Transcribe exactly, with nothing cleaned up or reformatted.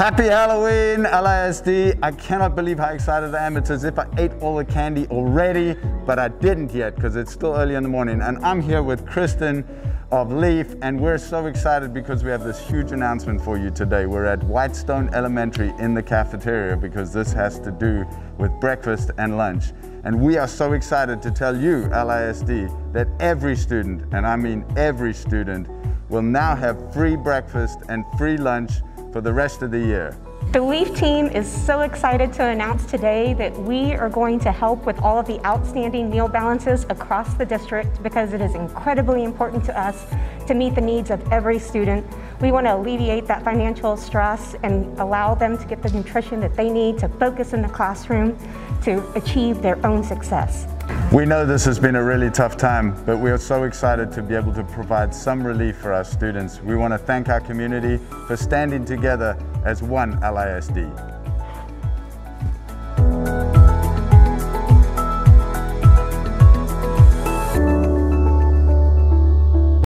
Happy Halloween, L E E F D. I cannot believe how excited I am. It's as if I ate all the candy already, but I didn't yet because it's still early in the morning. And I'm here with Kristen of LEEF, and we're so excited because we have this huge announcement for you today. We're at Whitestone Elementary in the cafeteria because this has to do with breakfast and lunch. And we are so excited to tell you, L E E F D, that every student, and I mean every student, will now have free breakfast and free lunch for the rest of the year. The LEEF team is so excited to announce today that we are going to help with all of the outstanding meal balances across the district because it is incredibly important to us to meet the needs of every student. We want to alleviate that financial stress and allow them to get the nutrition that they need to focus in the classroom to achieve their own success. We know this has been a really tough time, but we are so excited to be able to provide some relief for our students. We want to thank our community for standing together as one L E E F D.